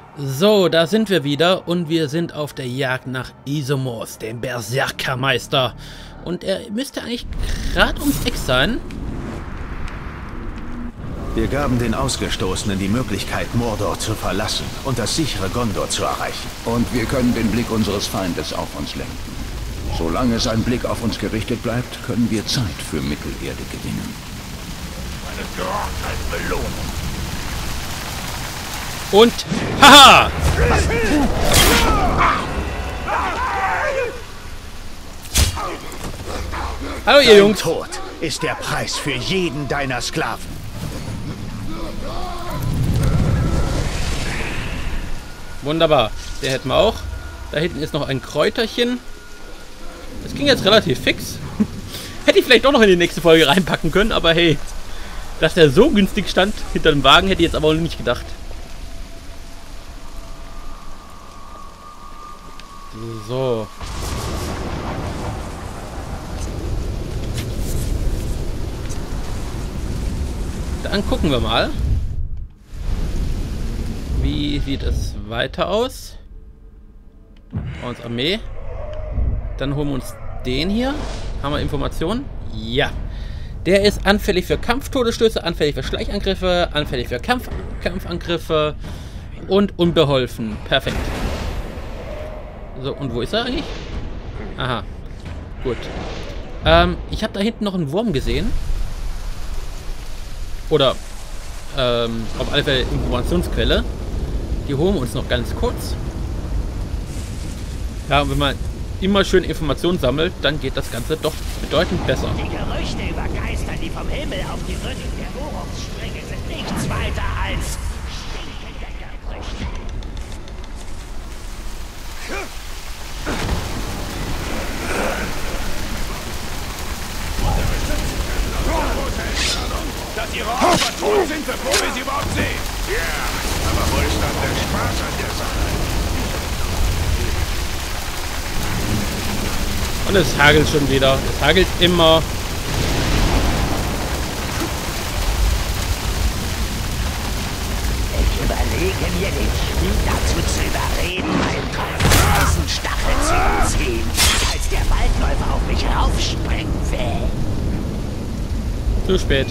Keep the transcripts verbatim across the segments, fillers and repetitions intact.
So, da sind wir wieder und wir sind auf der Jagd nach Isomos, dem Berserkermeister. Und er müsste eigentlich gerade ums Eck sein. Wir gaben den Ausgestoßenen die Möglichkeit, Mordor zu verlassen und das sichere Gondor zu erreichen. Und wir können den Blick unseres Feindes auf uns lenken. Solange sein Blick auf uns gerichtet bleibt, können wir Zeit für Mittelerde gewinnen. Eine Geordnete Belohnung. Und haha! Hallo ihr Jungs! Dein Tod ist der Preis für jeden deiner Sklaven. Wunderbar, der hätten wir auch. Da hinten ist noch ein Kräuterchen. Das ging jetzt relativ fix. Hätte ich vielleicht doch noch in die nächste Folge reinpacken können, aber hey, dass der so günstig stand hinter dem Wagen, hätte ich jetzt aber auch nicht gedacht. So. Dann gucken wir mal. Wie sieht es weiter aus? Bei uns Armee. Dann holen wir uns den hier. Haben wir Informationen? Ja. Der ist anfällig für Kampftodesstöße, anfällig für Schleichangriffe, anfällig für Kampf Kampfangriffe und unbeholfen. Perfekt. So, und wo ist er eigentlich? Aha. Gut. Ähm, ich habe da hinten noch einen Wurm gesehen. Oder, ähm, auf alle Fälle Informationsquelle. Die holen wir uns noch ganz kurz. Ja, und wenn man immer schön Informationen sammelt, dann geht das Ganze doch bedeutend besser. Die Gerüchte über Geister, die vom Himmel auf die Rücken der Uruks springen, sind nichts weiter als stinkende Gerüchte. Dass ihre Opfer tot sind, bevor wir sie überhaupt sehen. Ja, aber wo ist dann der Spaß an der Sache? Und es hagelt schon wieder. Es hagelt immer. Ich überlege mir, den Spiel dazu zu überreden, meinen Eisenstachel zu ziehen, als der Waldläufer auf mich raufspringen will. Zu spät.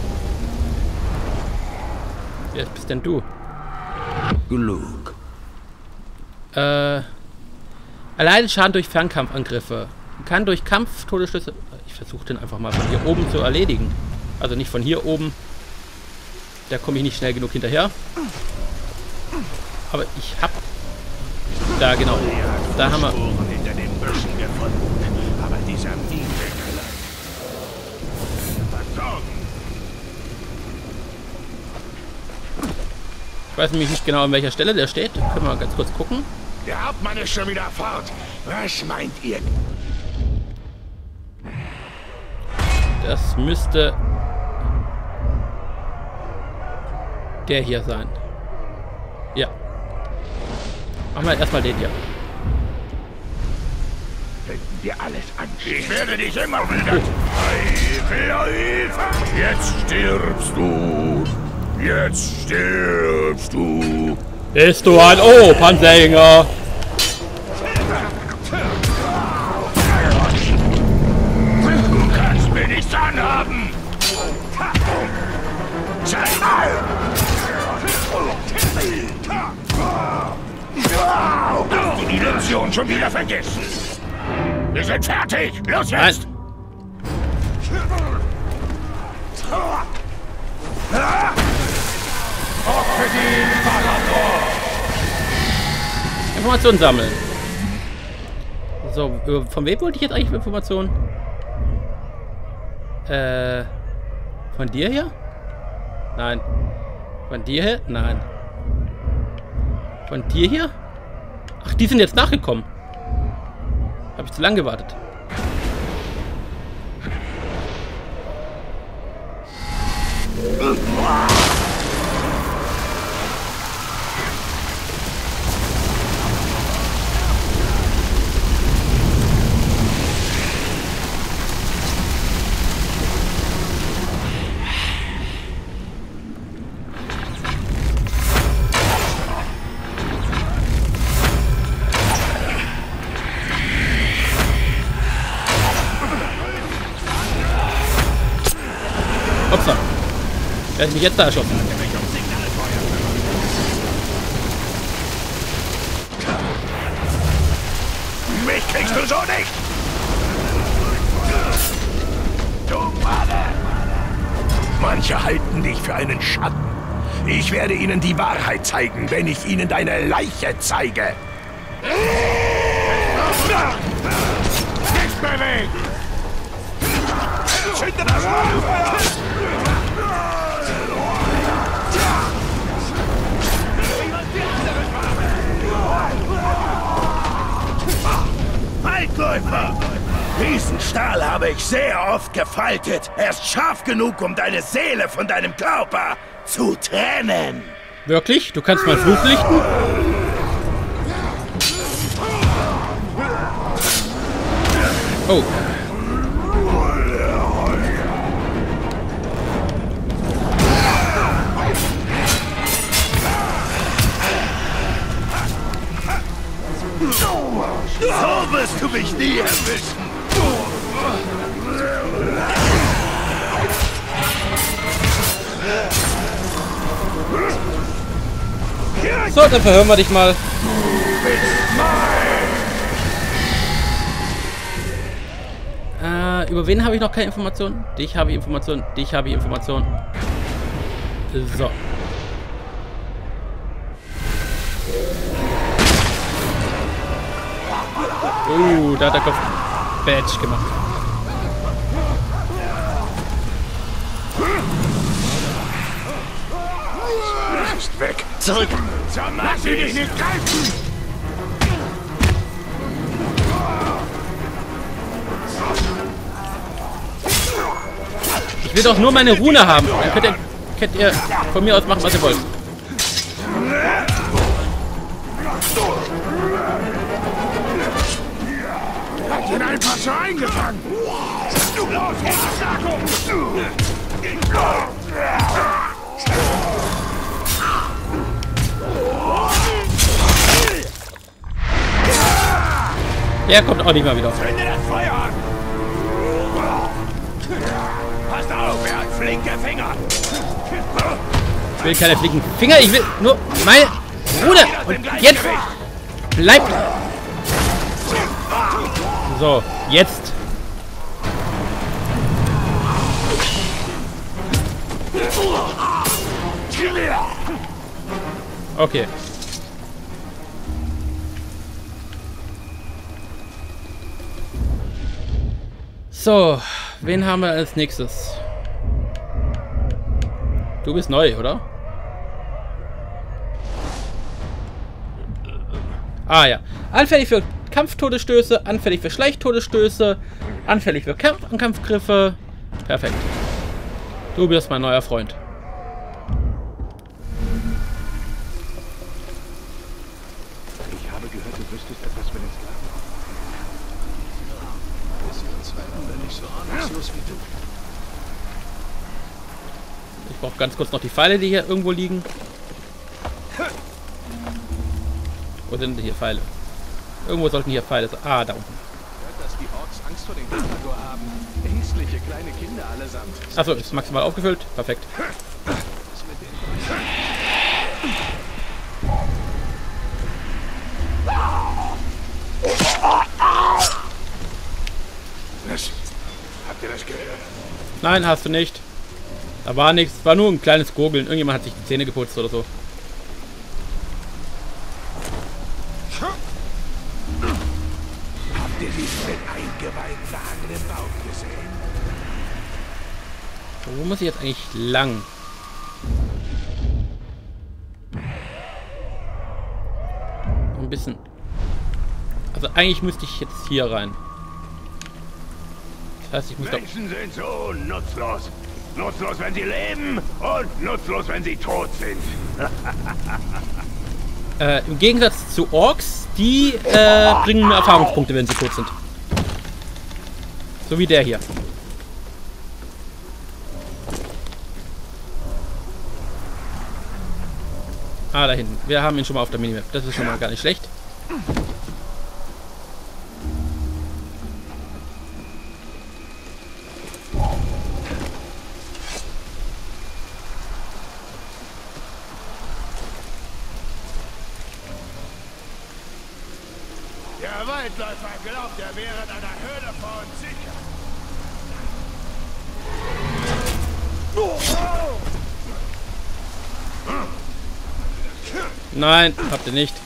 Wer bist denn du? Genug. Äh. Allein Schaden durch Fernkampfangriffe. Kann durch Kampf Todesstöße. Ich versuche den einfach mal von hier oben zu erledigen. Also nicht von hier oben. Da komme ich nicht schnell genug hinterher. Aber ich hab. Da genau. Da haben wir. Hinter den Büschen gefunden. Aber dieser Minenkeller. Versorgen. Ich weiß nämlich nicht genau, an welcher Stelle der steht. Können wir mal ganz kurz gucken. Der Hauptmann ist schon wieder fort. Was meint ihr? Das müsste der hier sein. Ja. Machen wir erstmal den hier. Könnten wir alles anschauen. Ich werde dich immer wieder. Jetzt stirbst du. Jetzt stirbst du. Bist du ein Opernsänger? Du kannst mir nichts anhaben. Hast du die Lektion schon wieder vergessen? Wir sind fertig. Los jetzt. Informationen sammeln. So, von wem wollte ich jetzt eigentlich Informationen? Äh, von dir hier? Nein. Von dir hier? Nein. Von dir hier? Ach, die sind jetzt nachgekommen. Habe ich zu lange gewartet. Wer hat mich jetzt da erschossen? Mich kriegst du so nicht! Du Mann! Manche halten dich für einen Schatten. Ich werde ihnen die Wahrheit zeigen, wenn ich ihnen deine Leiche zeige. Nicht bewegen! Zünde das Feuer! Waldläufer! Diesen Stahl habe ich sehr oft gefaltet. Er ist scharf genug, um deine Seele von deinem Körper zu trennen. Wirklich? Du kannst mal Fluch lichten? Oh. So wirst du mich nie erwischen. So, dann verhören wir dich mal. Äh, über wen habe ich noch keine Informationen? Dich habe ich Informationen, dich habe ich Informationen. So. Uh, da hat der Kopf Badge gemacht. Ist weg. Zurück. Lass sie dich nicht greifen. Ich will doch nur meine Rune haben. Dann könnt ihr, könnt ihr von mir aus machen, was ihr wollt. Hat ihn einfach so eingefangen. Los, Verstärkung! Der kommt auch nicht mal wieder. Zünde das Feuer an! Passt auf, er hat flinke Finger! Ich will keine flinken Finger, ich will nur meine Rune. Und jetzt bleibt. So, jetzt. Okay. So, wen haben wir als nächstes? Du bist neu, oder? Ah ja. Anfällig für Kampftodesstöße, anfällig für Schleichtodesstöße, anfällig für Kampf Kampfgriffe. Perfekt. Du bist mein neuer Freund. Ich habe gehört, du wüsstest etwas für den Sklaven. Wir sind zwei Hunde nicht so ahnungslos wie du. Ich brauche ganz kurz noch die Pfeile, die hier irgendwo liegen. Wo sind denn hier Pfeile? Irgendwo sollten hier Pfeile sein. Ah, da unten. Dass die Orks Angst vor den Gladiator haben. Ängstliche kleine Kinder allesamt. Achso, ist maximal aufgefüllt. Perfekt. Was? Habt ihr das gehört? Nein, hast du nicht. Da war nichts. War nur ein kleines Gurgeln. Irgendjemand hat sich die Zähne geputzt oder so. Habt ihr diesen mit Eingeweiden nagenden Baum gesehen? Wo muss ich jetzt eigentlich lang? Ein bisschen. Also eigentlich müsste ich jetzt hier rein. Das heißt, ich muss doch... Menschen sind so nutzlos. Nutzlos, wenn sie leben und nutzlos, wenn sie tot sind. Äh, im Gegensatz zu Orks, die äh, bringen mir Erfahrungspunkte, wenn sie tot sind. So wie der hier. Ah, da hinten. Wir haben ihn schon mal auf der Minimap. Das ist schon mal gar nicht schlecht. Der Waldläufer glaubt, er wäre in einer Höhle vor uns sicher. Nein, habt ihr nicht.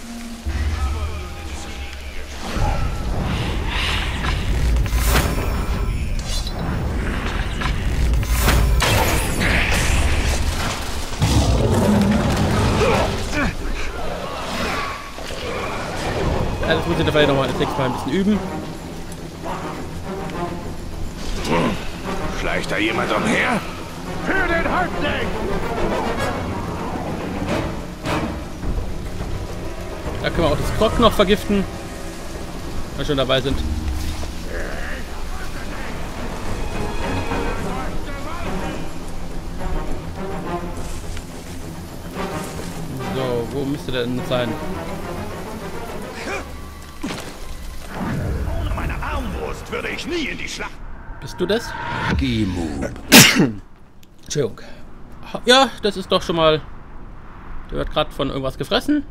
Ja, das muss ich dabei nochmal das nächste Mal ein bisschen üben. Schleicht da jemand umher? Für den Häuptling! Da können wir auch das Krog noch vergiften, wenn wir schon dabei sind. So, wo müsste der denn sein? Ohne meine Armbrust würde ich nie in die Schlacht. Bist du das? Gemu. Entschuldigung. Ja, das ist doch schon mal... Der wird gerade von irgendwas gefressen.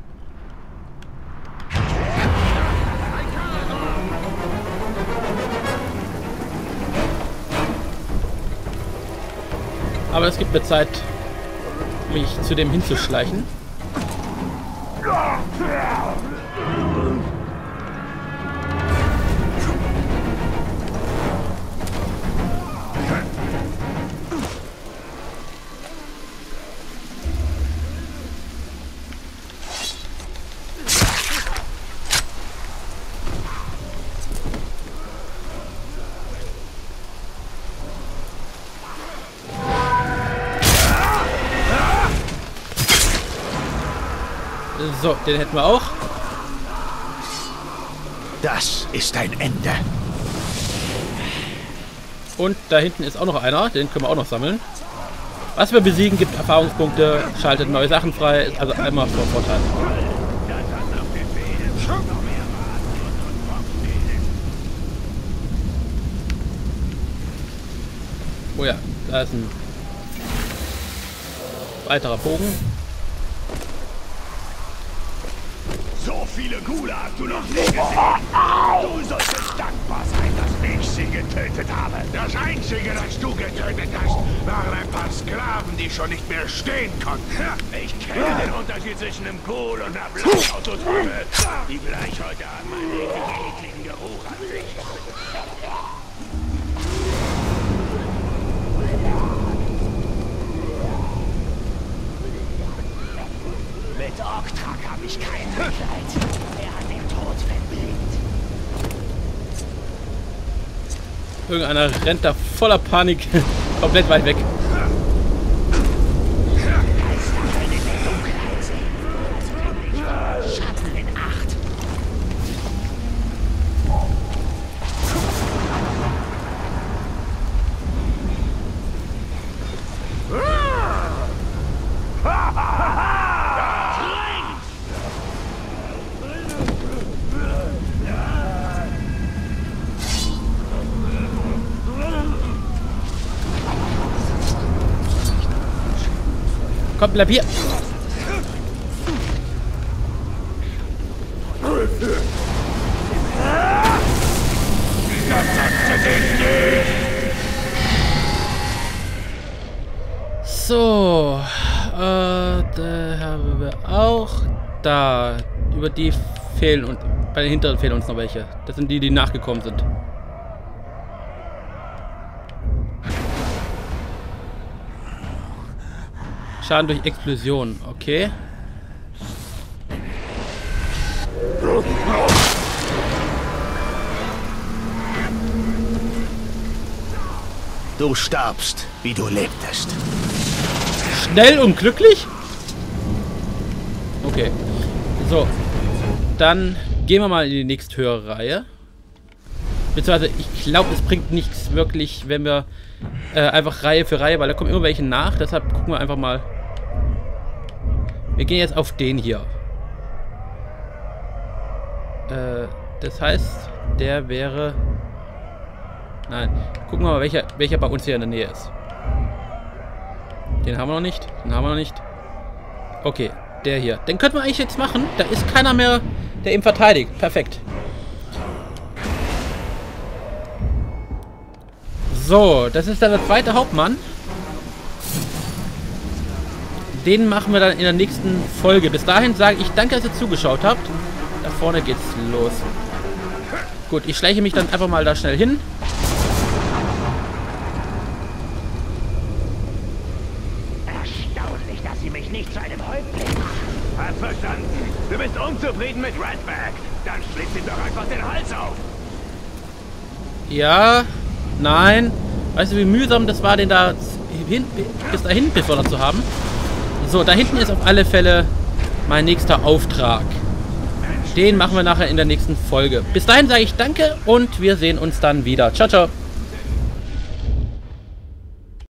Aber es gibt mir Zeit, mich zu dem hinzuschleichen. So, den hätten wir auch. Das ist ein Ende. Und da hinten ist auch noch einer. Den können wir auch noch sammeln. Was wir besiegen, gibt Erfahrungspunkte, schaltet neue Sachen frei. Ist also einmal vor Vorteil. Oh ja, da ist ein weiterer Bogen. So viele Gula hast du noch nie gesehen. Du solltest dankbar sein, dass ich sie getötet habe. Das Einzige, das du getötet hast, waren ein paar Sklaven, die schon nicht mehr stehen konnten. Ich kenne den Unterschied zwischen einem Ghoul und einer Blattautotrommel, die gleich heute Abend meinen ekligen Geruch an sich. Mit Orktrak habe ich kein Mitleid. Er hat den Tod verblinkt. Irgendeiner rennt da voller Panik komplett weit weg. Geisterhelden in der Dunkelheit sehen. Also Schatten in Acht. Komm, bleib hier. So, äh, da haben wir auch da. Über die fehlen und bei den hinteren fehlen uns noch welche. Das sind die, die nachgekommen sind. Schaden durch Explosion, okay. Du starbst, wie du lebtest. Schnell und glücklich? Okay. So. Dann gehen wir mal in die nächsthöhere Reihe. Beziehungsweise, ich glaube, es bringt nichts wirklich, wenn wir äh, einfach Reihe für Reihe, weil da kommen immer welche nach. Deshalb gucken wir einfach mal. Wir gehen jetzt auf den hier. Äh, das heißt, der wäre... Nein, gucken wir mal, welcher, welcher bei uns hier in der Nähe ist. Den haben wir noch nicht. Den haben wir noch nicht. Okay, der hier. Den könnten wir eigentlich jetzt machen. Da ist keiner mehr, der ihn verteidigt. Perfekt. So, das ist dann der zweite Hauptmann. Den machen wir dann in der nächsten Folge. Bis dahin sage ich danke, dass ihr zugeschaut habt. Da vorne geht's los. Gut, ich schleiche mich dann einfach mal da schnell hin. Erstaunlich, dass Sie mich nicht zu einem Häuptling machen. Hat verstanden. Du bist unzufrieden mit Redback. Dann schlitz ihm doch einfach den Hals auf. Ja, nein. Weißt du, wie mühsam das war, den da hin, bis dahin befördert zu haben? So, da hinten ist auf alle Fälle mein nächster Auftrag. Den machen wir nachher in der nächsten Folge. Bis dahin sage ich danke und wir sehen uns dann wieder. Ciao, ciao.